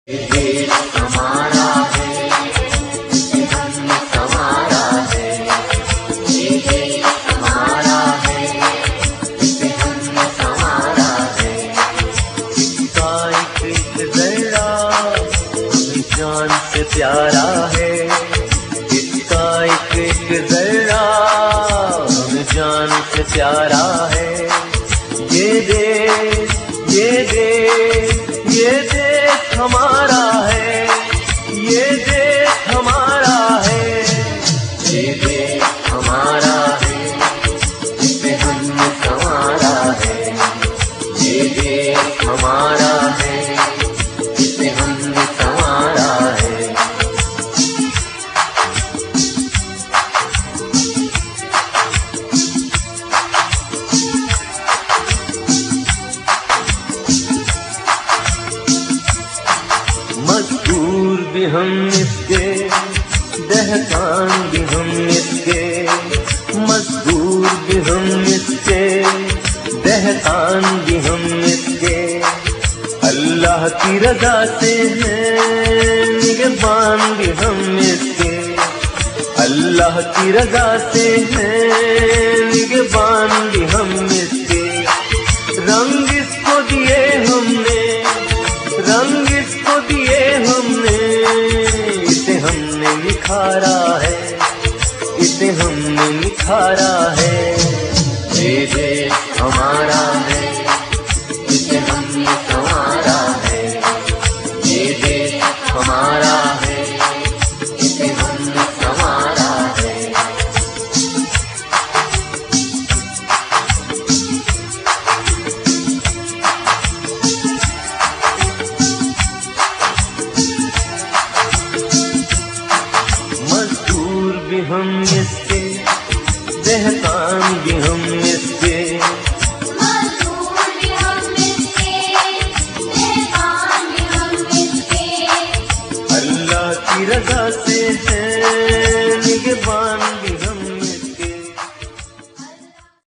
देश हमारा है, इसे हमने संवारा है। ये देश हमारा है, इसे हमने संवारा है। इसका एक जरा हमें जान से प्यारा है। इसका एक जरा हमें जान से प्यारा है। ये देश हमारा है, ये देश हमारा है। ये देश हमारा है, इसे हमने संवारा है। ये देश हमारा है, इसे हमने संवारा है। मजदूर भी हम इसके, दहकान भी हम इसके। मजदूर भी हम इसके, दहकान भी हम इसके। अल्लाह की रज़ा से हैं निगहबान भी हम इसके। अल्लाह की रज़ा से हैं निगहबान भी हम इसके। रंग इसको दिए हमने, रंग इसको दिए हमने। इसे हमने निखारा है, इसे हमने निखारा है। ये देश हमारा है, इसे हमने संवारा है। ये देश हमारा है, इसे हमने संवारा है। मजदूर भी हम इसके, दहकान भी हम इसके। मजदूर भी हम इसके, दहकान भी हम इसके। अल्लाह की रज़ा से हैं